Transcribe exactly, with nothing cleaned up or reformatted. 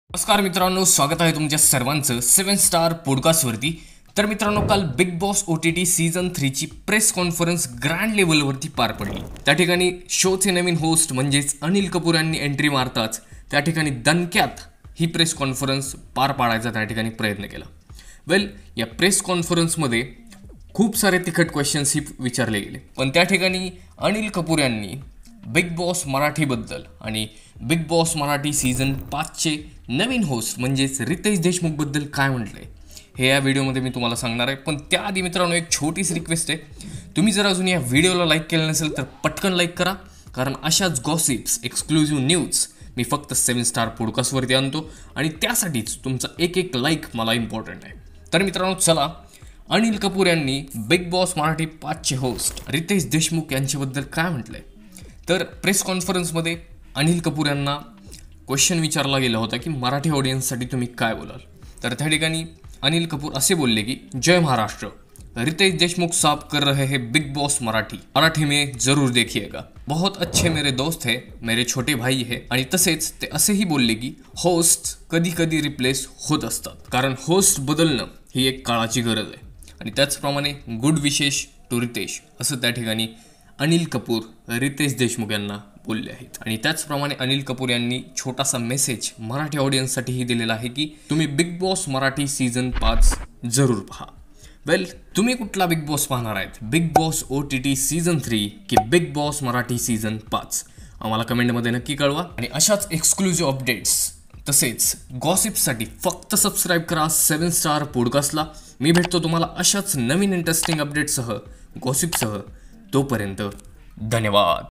नमस्कार मित्रांनो, स्वागत आहे तुमच्या सर्वांचं सेवन स्टार पॉडकास्टवरती। तर मित्रांनो, काल Bigg Boss O T T season थ्रीची प्रेस कॉन्फरन्स ग्रँड लेवलवरती पार पडली। त्या ठिकाणी शोचे नवीन होस्ट म्हणजेच अनिल कपूर यांनी एंट्री मारताच त्या ठिकाणी दणक्यात ही प्रेस कॉन्फरन्स पार पाडायचा त्या ठिकाणी प्रयत्न केला। वेल, या प्रेस कॉन्फरन्समध्ये खूप सारे तिखट क्वेश्चन्स ही विचारले गेले, पण त्या ठिकाणी अनिल कपूर यांनी बिग बॉस मराठीबद्दल आणि बिग बॉस मराठी सीझन पाचचे नवीन होस्ट म्हणजेच रितेश देशमुखबद्दल काय म्हटलंय हे या व्हिडिओमध्ये मी तुम्हाला सांगणार आहे। पण त्याआधी मित्रांनो, एक छोटीशी रिक्वेस्ट आहे, तुम्ही जर अजून या व्हिडिओला लाईक केलं नसेल तर पटकन लाईक करा, कारण अशाच गॉसिप्स, एक्सक्लुझिव्ह न्यूज मी फक्त सेवन स्टार पॉडकास्टवरती आणतो आणि त्यासाठीच तुमचा एक एक लाईक मला इम्पॉर्टंट आहे। तर मित्रांनो, चला, अनिल कपूर यांनी बिग बॉस मराठी पाचचे होस्ट रितेश देशमुख यांच्याबद्दल काय म्हटलंय। तर प्रेस कॉन्फरन्समध्ये अनिल कपूर यांना क्वेश्चन विचारला गेला होता की मराठी ऑडियन्ससाठी तुम्ही काय बोलाल। तर त्या ठिकाणी अनिल कपूर असे बोलले की जय महाराष्ट्र, रितेश देशमुख साफ कर रहे हैं बिग बॉस मराठी मराठी में जरूर देखिएगा, बहुत अच्छे मेरे दोस्त है, मेरे छोटे भाई है। आणि तसेच ते असेही बोलले की होस्ट कधी कधी रिप्लेस होत असतात, कारण होस्ट बदलणं ही एक काळाची गरज आहे। आणि त्याचप्रमाणे गुड विशेष टू रितेश असं त्या ठिकाणी अनिल कपूर रितेश देशमुख यांना बोलले आहेत। आणि त्याचप्रमाणे अनिल कपूर यांनी छोटासा मेसेज मराठी ऑडियन्ससाठीही दिलेला आहे की तुम्ही बिग बॉस मराठी सीझन पाच जरूर पहा। वेल, तुम्ही कुठला बिग बॉस पाहणार आहेत, Bigg Boss O T T season three की बिग बॉस मराठी सीझन पाच, आम्हाला कमेंटमध्ये नक्की कळवा। आणि अशाच एक्सक्लुझिव्ह अपडेट्स तसेच गॉसिपसाठी फक्त सबस्क्राईब करा सेवन स्टार पॉडकास्टला। मी भेटतो तुम्हाला अशाच नवीन इंटरेस्टिंग अपडेट्ससह, गॉसिपसह। तोपर्यंत धन्यवाद।